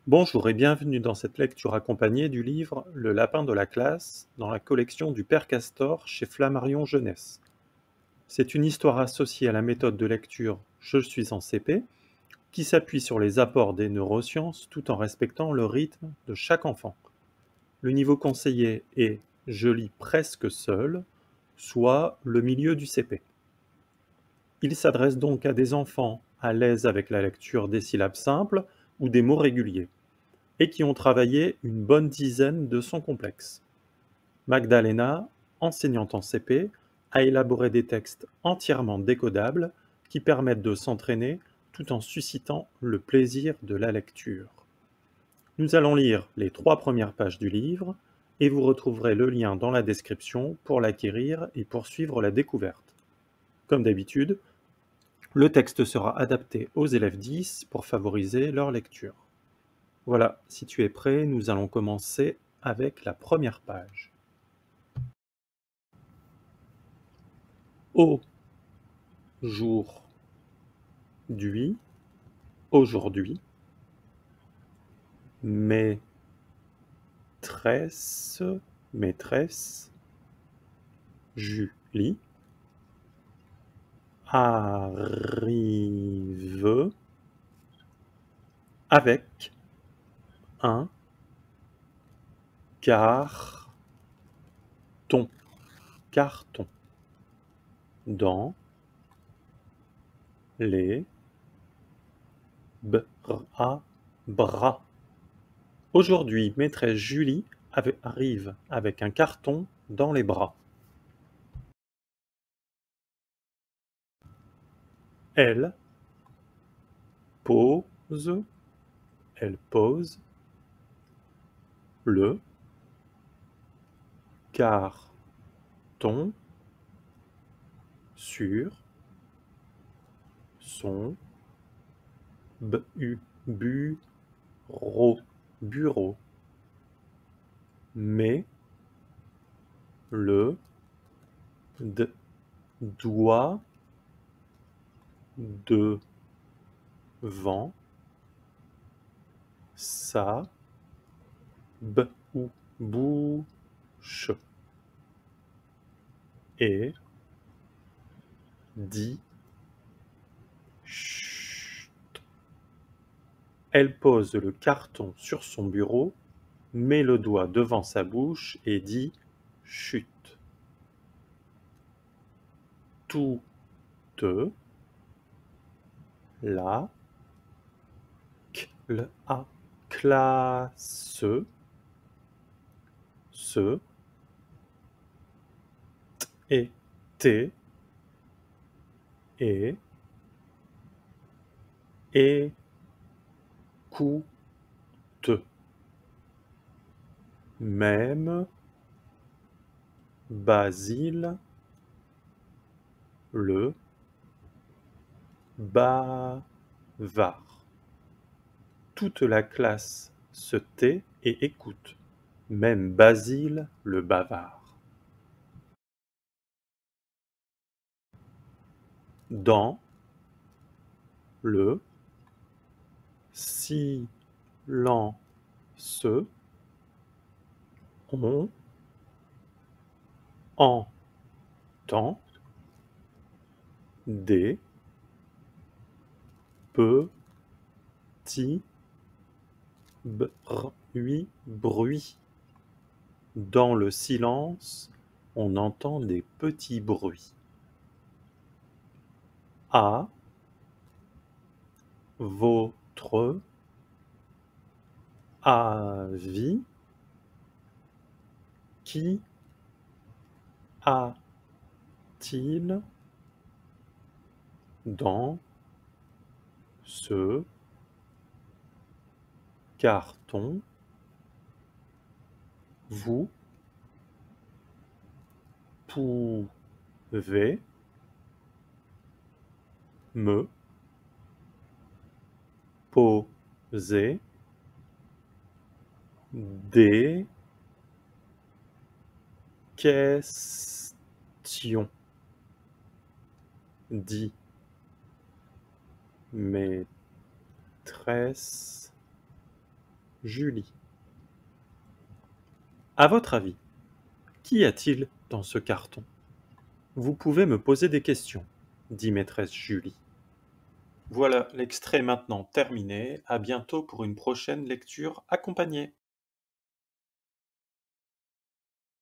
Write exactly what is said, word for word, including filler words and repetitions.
Bonjour et bienvenue dans cette lecture accompagnée du livre Le lapin de la classe dans la collection du Père Castor chez Flammarion Jeunesse. C'est une histoire associée à la méthode de lecture Je suis en C P qui s'appuie sur les apports des neurosciences tout en respectant le rythme de chaque enfant. Le niveau conseillé est Je lis presque seul, soit le milieu du C P. Il s'adresse donc à des enfants à l'aise avec la lecture des syllabes simples ou des mots réguliers, et qui ont travaillé une bonne dizaine de sons complexes. Magdalena, enseignante en C P, a élaboré des textes entièrement décodables qui permettent de s'entraîner tout en suscitant le plaisir de la lecture. Nous allons lire les trois premières pages du livre et vous retrouverez le lien dans la description pour l'acquérir et poursuivre la découverte. Comme d'habitude, le texte sera adapté aux élèves dix pour favoriser leur lecture. Voilà, si tu es prêt, nous allons commencer avec la première page. Au jour d'hui, aujourd'hui, maîtresse, maîtresse, Julie, arrive avec un carton, carton, dans les bras, bras. Aujourd'hui, maîtresse Julie avait- arrive avec un carton dans les bras. Elle pose, elle pose le carton sur son bu- bureau, bureau, met le d- doigt devant sa bou- bouche et dit chut. Elle pose le carton sur son bureau, met le doigt devant sa bouche et dit chut. Toute la cla- classe se était et écoute. Même Basile le bavard. Toute la classe se tait et écoute, même Basile le bavard. Dans le silence, on entend des petits bruits, bruits. Dans le silence, on entend des petits bruits. À votre avis, qui a-t-il dans ce carton? Vous pouvez me poser des questions, dit maîtresse Julie. À votre avis, qu'y a-t-il dans ce carton? Vous pouvez me poser des questions, dit maîtresse Julie. Voilà, l'extrait est maintenant terminé. À bientôt pour une prochaine lecture accompagnée.